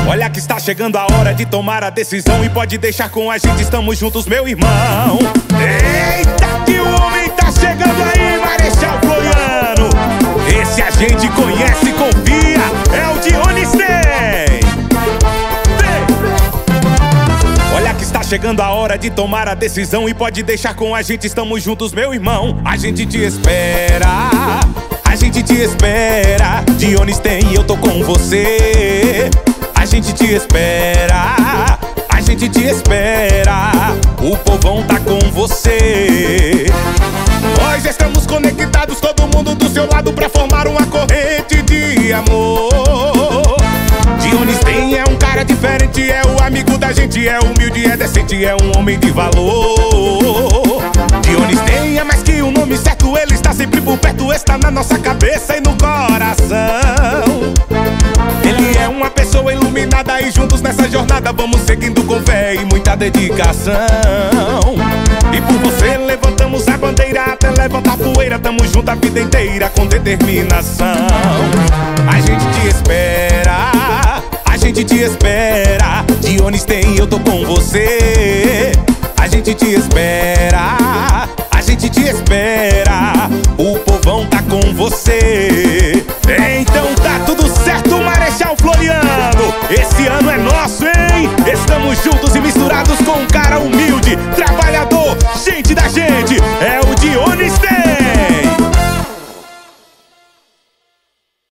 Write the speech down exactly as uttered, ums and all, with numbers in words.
Olha que está chegando a hora de tomar a decisão, e pode deixar com a gente, estamos juntos, meu irmão. Eita, que o homem tá chegando aí, Marechal Floriano. Esse a gente conhece e confia, é o Dionis Tem. Olha que está chegando a hora de tomar a decisão, e pode deixar com a gente, estamos juntos, meu irmão. A gente te espera, a gente te espera. Dionis Tem e eu tô com você. A gente te espera, a gente te espera. O povão tá com você. Nós estamos conectados, todo mundo do seu lado, pra formar uma corrente de amor. Dionis Tem é um cara diferente, é o amigo da gente, é humilde, é decente, é um homem de valor. Dionis Tem é mais que um nome certo, ele está sempre por perto, está na nossa cabeça e no coração. Ele é uma pessoa iluminada, e juntos nessa jornada vamos seguindo com fé e muita dedicação. E por você levantamos a bandeira, até levantar poeira, tamo junto a vida inteira com determinação. A gente te espera, a gente te espera. Dionis Tem, eu tô com você. A gente te espera, a gente te espera. O povão tá com você. Então tá tudo certo, Marechal Floriano. Esse ano é nosso, hein? Estamos juntos e misturados com um cara humilde, trabalhador, gente da gente.